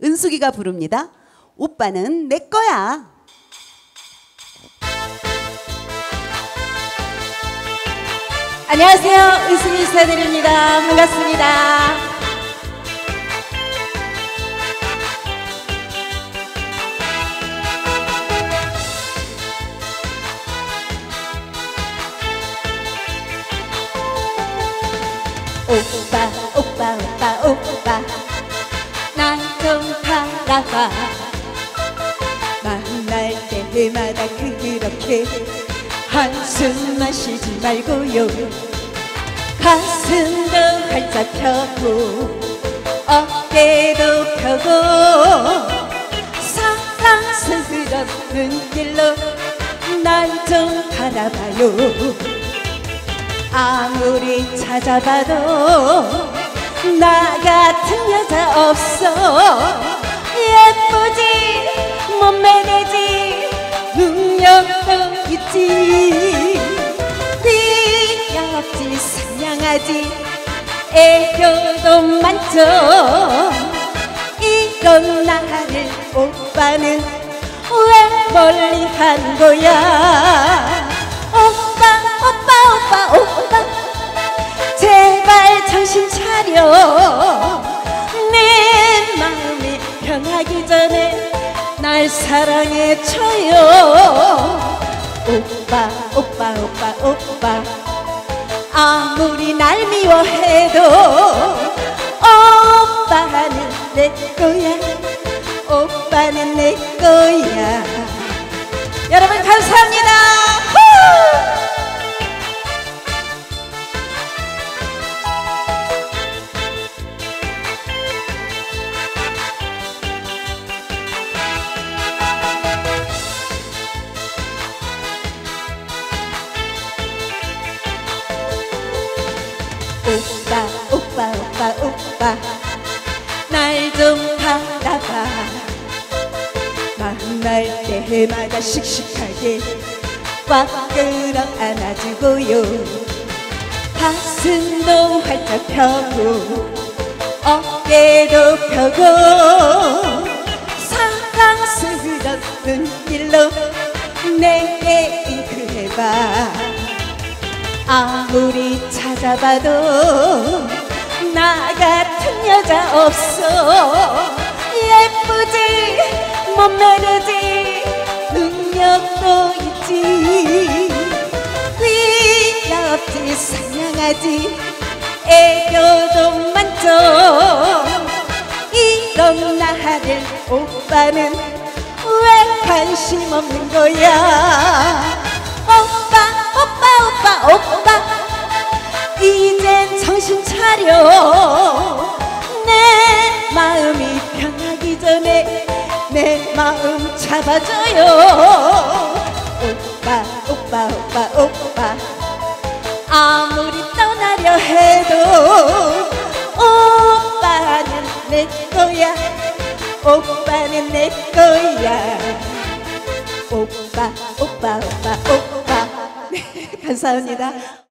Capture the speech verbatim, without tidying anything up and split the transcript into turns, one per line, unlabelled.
은숙이가 부릅니다. 오빠는 내 거야.
안녕하세요, 은숙이 인사드립니다. 반갑습니다. 오빠 오빠 오빠 오빠 날 좀 바라봐. 만날 때마다 그렇게 한숨만 쉬지 말고요. 가슴도 활짝 펴고 어깨도 펴고 사랑스러운 눈길로 날 좀 바라봐요. 아무리 찾아봐도 나 같은 여자 없어. 예쁘지 몸매 되지 능력도 있지 귀엽지 상냥하지 애교도 많죠. 이런 나를 오빠는 왜 멀리 한 거야. 오빠 오빠 오빠 오빠 제발 정신 차려. 내 마음이 변하기 전에 날 사랑해줘요. 오빠 오빠 오빠 오빠 아무리 날 미워해도 오빠는 내 거야. 오빠는 내 거야. 여러분 감사합니다. 오빠 오빠 오빠 오빠 날 좀 바라봐. 만날 때마다 씩씩하게 꽉 끌어 안아주고요. 가슴도 활짝 펴고 어깨도 펴고 사랑스러운 눈길로 내게 이끌어봐. 아무리 찾아봐도 나 같은 여자 없어. 예쁘지 몸매 되지 능력도 있지 귀엽지 상냥하지 애교도 많죠. 이런 나를 오빠는 왜 관심 없는 거야. 오빠 오빠 오빠 오빠 이젠 정신 차려. 내 마음이 변하기 전에 내 마음 잡아줘요. 오빠 오빠 오빠 오빠 아무리 떠나려 해도 오빠는 내 거야. 오빠는 내 거야. 오빠 오빠 오빠 오빠 네, 감사합니다.